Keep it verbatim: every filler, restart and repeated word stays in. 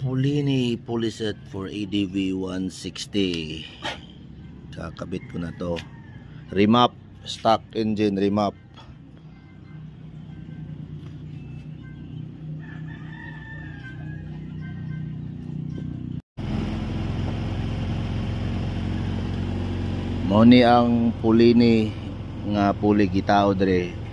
Polini Poliset for A D V one sixty. Kakabit ko na to. Remap, stock engine remap. Mao ni ang Polini nga puli gitao dre